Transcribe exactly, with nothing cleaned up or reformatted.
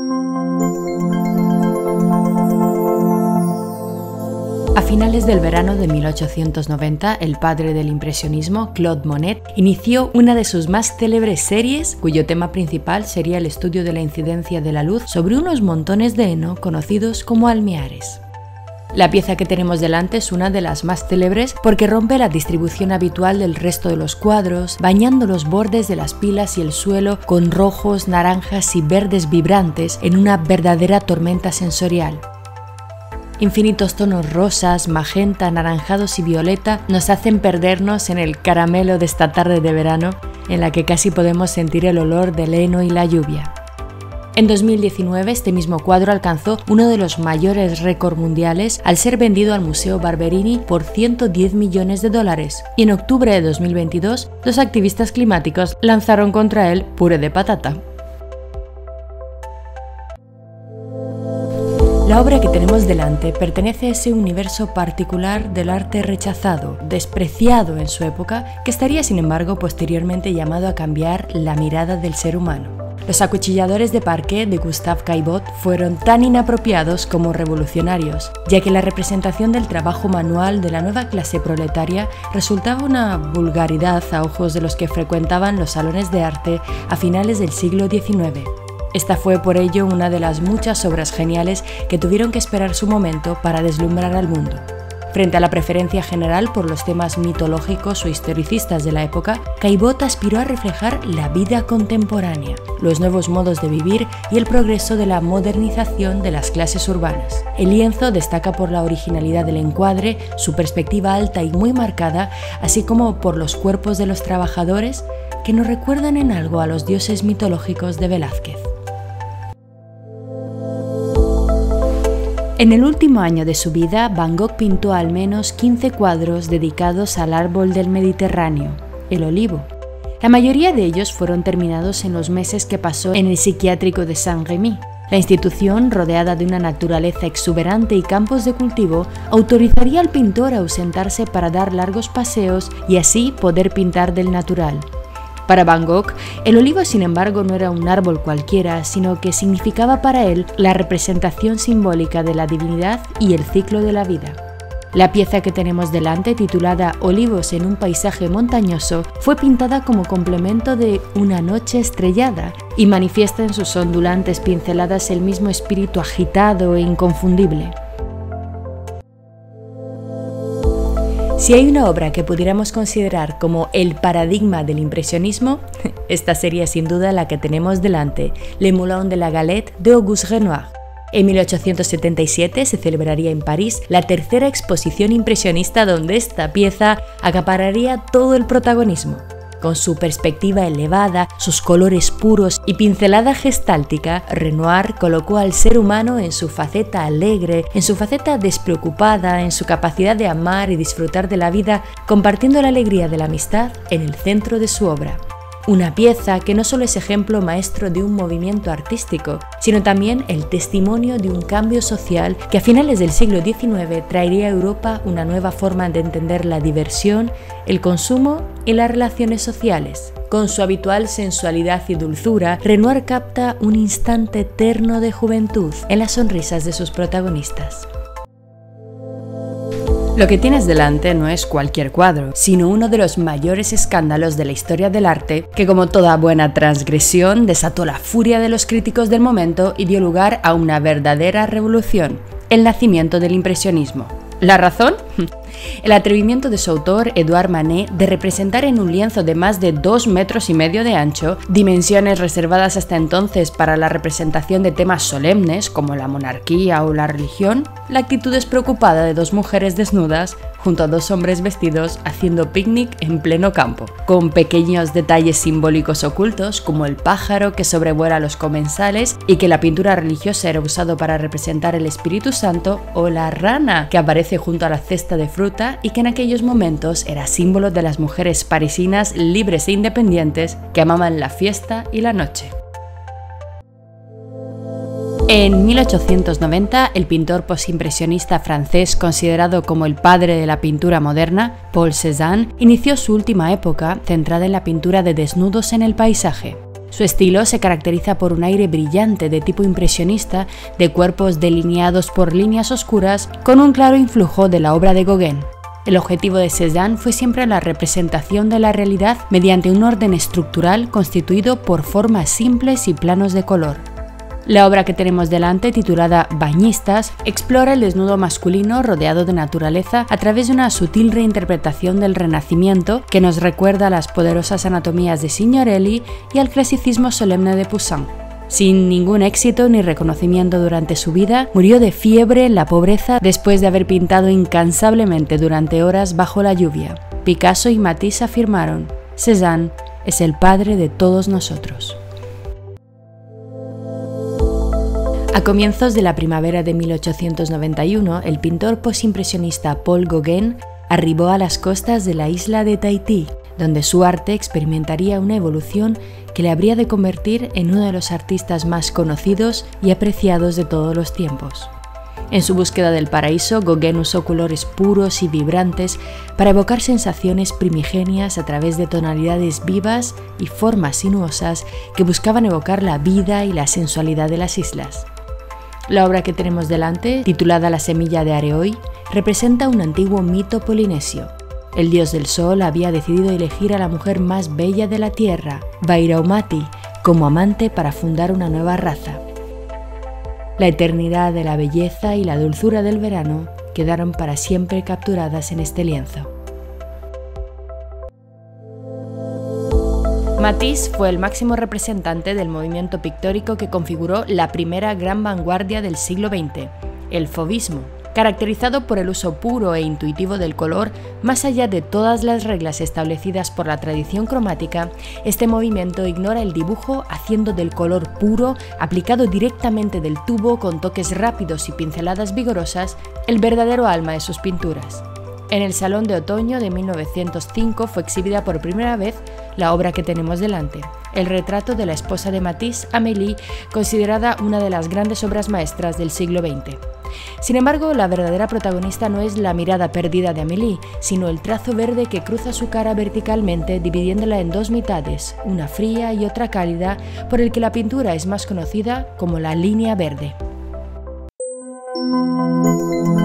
A finales del verano de mil ochocientos noventa, el padre del impresionismo, Claude Monet, inició una de sus más célebres series, cuyo tema principal sería el estudio de la incidencia de la luz sobre unos montones de heno conocidos como almiares. La pieza que tenemos delante es una de las más célebres porque rompe la distribución habitual del resto de los cuadros, bañando los bordes de las pilas y el suelo con rojos, naranjas y verdes vibrantes en una verdadera tormenta sensorial. Infinitos tonos rosas, magenta, anaranjados y violeta nos hacen perdernos en el caramelo de esta tarde de verano en la que casi podemos sentir el olor del heno y la lluvia. En dos mil diecinueve este mismo cuadro alcanzó uno de los mayores récords mundiales al ser vendido al Museo Barberini por ciento diez millones de dólares y en octubre de dos mil veintidós los activistas climáticos lanzaron contra él puré de patata. La obra que tenemos delante pertenece a ese universo particular del arte rechazado, despreciado en su época, que estaría sin embargo posteriormente llamado a cambiar la mirada del ser humano. Los acuchilladores de parqué de Gustave Caillebotte fueron tan inapropiados como revolucionarios, ya que la representación del trabajo manual de la nueva clase proletaria resultaba una vulgaridad a ojos de los que frecuentaban los salones de arte a finales del siglo diecinueve. Esta fue por ello una de las muchas obras geniales que tuvieron que esperar su momento para deslumbrar al mundo. Frente a la preferencia general por los temas mitológicos o historicistas de la época, Caillebotte aspiró a reflejar la vida contemporánea, los nuevos modos de vivir y el progreso de la modernización de las clases urbanas. El lienzo destaca por la originalidad del encuadre, su perspectiva alta y muy marcada, así como por los cuerpos de los trabajadores que nos recuerdan en algo a los dioses mitológicos de Velázquez. En el último año de su vida, Van Gogh pintó al menos quince cuadros dedicados al árbol del Mediterráneo, el olivo. La mayoría de ellos fueron terminados en los meses que pasó en el psiquiátrico de Saint-Rémy. La institución, rodeada de una naturaleza exuberante y campos de cultivo, autorizaría al pintor a ausentarse para dar largos paseos y así poder pintar del natural. Para Van Gogh, el olivo, sin embargo, no era un árbol cualquiera, sino que significaba para él la representación simbólica de la divinidad y el ciclo de la vida. La pieza que tenemos delante, titulada Olivos en un paisaje montañoso, fue pintada como complemento de Una noche estrellada y manifiesta en sus ondulantes pinceladas el mismo espíritu agitado e inconfundible. Si hay una obra que pudiéramos considerar como el paradigma del impresionismo, esta sería sin duda la que tenemos delante, Le Moulin de la Galette de Auguste Renoir. En mil ochocientos setenta y siete se celebraría en París la tercera exposición impresionista donde esta pieza acapararía todo el protagonismo. Con su perspectiva elevada, sus colores puros y pincelada gestáltica, Renoir colocó al ser humano en su faceta alegre, en su faceta despreocupada, en su capacidad de amar y disfrutar de la vida, compartiendo la alegría de la amistad en el centro de su obra. Una pieza que no solo es ejemplo maestro de un movimiento artístico, sino también el testimonio de un cambio social que a finales del siglo diecinueve traería a Europa una nueva forma de entender la diversión, el consumo y las relaciones sociales. Con su habitual sensualidad y dulzura, Renoir capta un instante eterno de juventud en las sonrisas de sus protagonistas. Lo que tienes delante no es cualquier cuadro, sino uno de los mayores escándalos de la historia del arte que, como toda buena transgresión, desató la furia de los críticos del momento y dio lugar a una verdadera revolución, el nacimiento del impresionismo. ¿La razón? El atrevimiento de su autor, Edouard Manet, de representar en un lienzo de más de dos metros y medio de ancho, dimensiones reservadas hasta entonces para la representación de temas solemnes como la monarquía o la religión, la actitud despreocupada de dos mujeres desnudas junto a dos hombres vestidos haciendo picnic en pleno campo, con pequeños detalles simbólicos ocultos como el pájaro que sobrevuela los comensales y que la pintura religiosa era usado para representar el Espíritu Santo, o la rana que aparece junto a la cesta de fruta y que en aquellos momentos era símbolo de las mujeres parisinas libres e independientes que amaban la fiesta y la noche. En mil ochocientos noventa, el pintor postimpresionista francés, considerado como el padre de la pintura moderna, Paul Cézanne, inició su última época centrada en la pintura de desnudos en el paisaje. Su estilo se caracteriza por un aire brillante de tipo impresionista, de cuerpos delineados por líneas oscuras, con un claro influjo de la obra de Gauguin. El objetivo de Cézanne fue siempre la representación de la realidad mediante un orden estructural constituido por formas simples y planos de color. La obra que tenemos delante, titulada Bañistas, explora el desnudo masculino rodeado de naturaleza a través de una sutil reinterpretación del Renacimiento que nos recuerda a las poderosas anatomías de Signorelli y al clasicismo solemne de Poussin. Sin ningún éxito ni reconocimiento durante su vida, murió de fiebre en la pobreza después de haber pintado incansablemente durante horas bajo la lluvia. Picasso y Matisse afirmaron: Cézanne es el padre de todos nosotros. A comienzos de la primavera de mil ochocientos noventa y uno, el pintor postimpresionista Paul Gauguin arribó a las costas de la isla de Tahití, donde su arte experimentaría una evolución que le habría de convertir en uno de los artistas más conocidos y apreciados de todos los tiempos. En su búsqueda del paraíso, Gauguin usó colores puros y vibrantes para evocar sensaciones primigenias a través de tonalidades vivas y formas sinuosas que buscaban evocar la vida y la sensualidad de las islas. La obra que tenemos delante, titulada La semilla de Areoi, representa un antiguo mito polinesio. El dios del sol había decidido elegir a la mujer más bella de la tierra, Vairaumati, como amante para fundar una nueva raza. La eternidad de la belleza y la dulzura del verano quedaron para siempre capturadas en este lienzo. Matisse fue el máximo representante del movimiento pictórico que configuró la primera gran vanguardia del siglo veinte, el fauvismo, caracterizado por el uso puro e intuitivo del color. Más allá de todas las reglas establecidas por la tradición cromática, este movimiento ignora el dibujo, haciendo del color puro, aplicado directamente del tubo con toques rápidos y pinceladas vigorosas, el verdadero alma de sus pinturas. En el Salón de Otoño de mil novecientos cinco fue exhibida por primera vez la obra que tenemos delante, el retrato de la esposa de Matisse, Amélie, considerada una de las grandes obras maestras del siglo veinte. Sin embargo, la verdadera protagonista no es la mirada perdida de Amélie, sino el trazo verde que cruza su cara verticalmente, dividiéndola en dos mitades, una fría y otra cálida, por el que la pintura es más conocida como la línea verde.